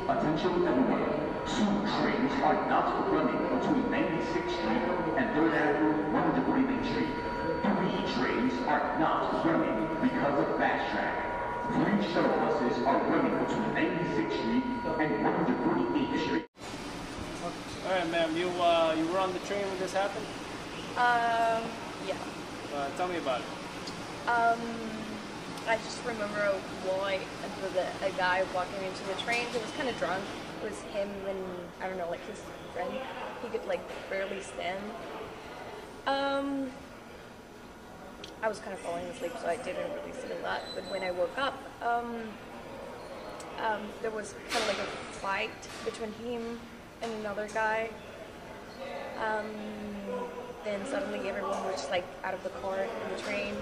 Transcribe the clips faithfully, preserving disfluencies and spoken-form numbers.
Attention everyone. Two trains are not running between ninety-sixth Street and third Avenue, one forty Main Street. Three trains are not running because of fast track. Three shuttle buses are running between ninety-sixth Street and one forty-eighth Street. All right, ma'am. You uh, you were on the train when this happened? Um, yeah. Uh, tell me about it. Um, I just remember a boy, a, a guy walking into the train. He was kind of drunk. It was him and, I don't know, like his friend. He could, like, barely stand. Um, I was kind of falling asleep, so I didn't really see a lot. But when I woke up, um, um, there was kind of like a fight between him and another guy. Um, then suddenly everyone was, like, out of the car in the train.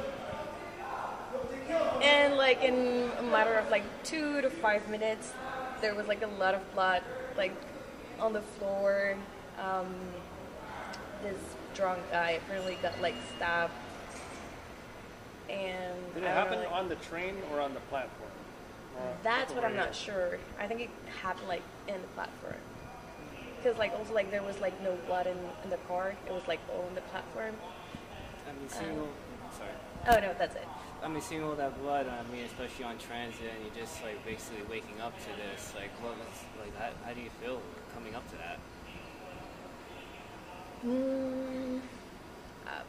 And like in a matter of like two to five minutes, there was like a lot of blood like on the floor. Um, this drunk guy apparently got like stabbed. And did it I don't happen know, like, on the train or on the platform? Or that's what I'm not sure. I think it happened like in the platform. Because like also like there was like no blood in, in the car. It was like all in the platform. I mean, seeing Um, all, sorry. Oh no, that's it. I mean, seeing all that blood, I mean, especially on transit, and you're just, like, basically waking up to this, like, what was, like, how, how do you feel coming up to that? Mm, um,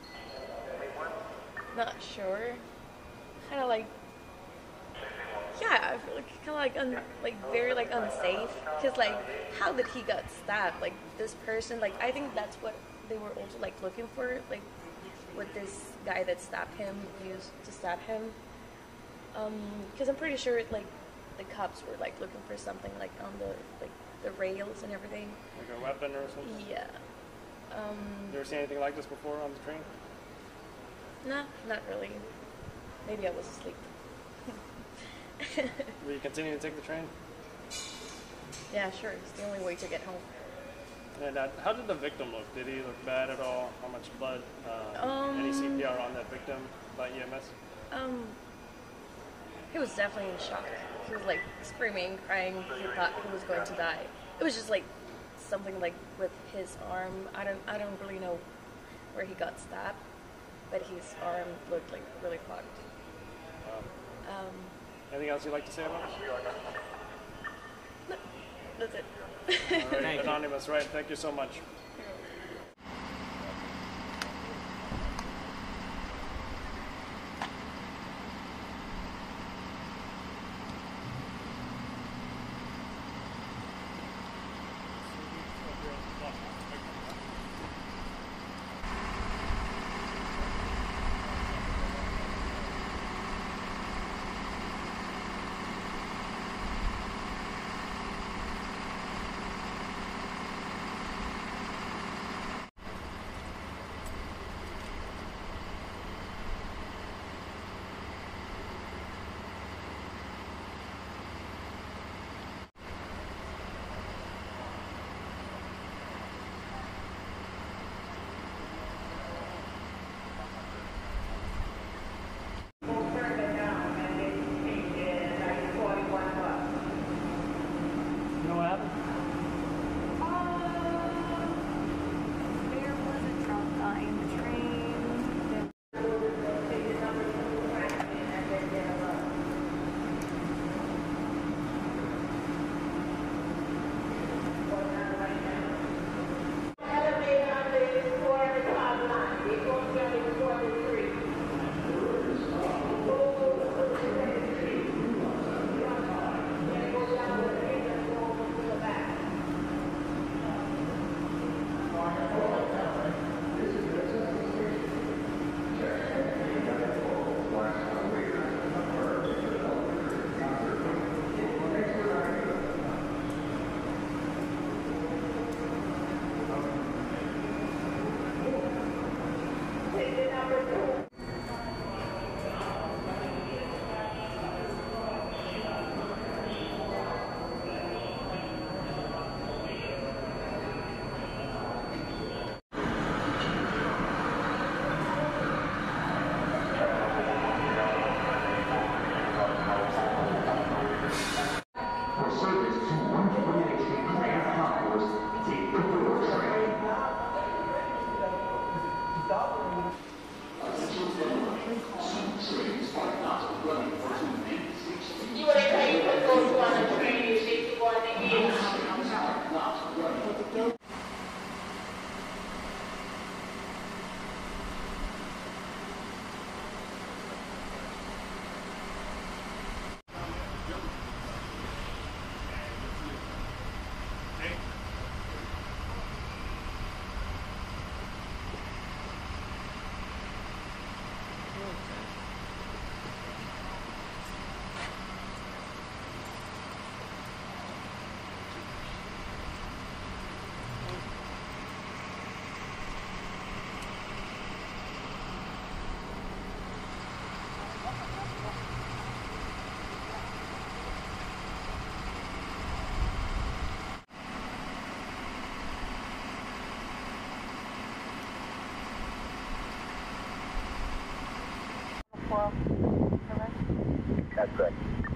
not sure. Kind of like, yeah, I feel like kind of like, un, like very like unsafe. Cause like, how did he got stabbed? Like this person, like I think that's what they were also like looking for, like what this guy that stabbed him used to stab him. Um, cause I'm pretty sure like the cops were like looking for something like on the like the rails and everything. Like a weapon or something? Yeah. Um, you ever seen anything like this before on the train? No, not really. Maybe I was asleep. Were you continuing to take the train? Yeah, sure. It's the only way to get home. And uh, how did the victim look? Did he look bad at all? How much blood? Uh, Um, any C P R on that victim by E M S? Um, he was definitely in shock. He was like screaming, crying. He thought he was going to die. It was just like something like with his arm. I don't, I don't really know where he got stabbed, but his arm looked like really fucked. Um, Um, anything else you'd like to say about it? no, that's it. All right, Anonymous, right? Thank you so much. For service to one debris train Grand Concourse, take the Borough train. Some trains are not running for two ninety-six street. You want to tell you what goes on a train, you take the one that you Trains are not running. That's correct.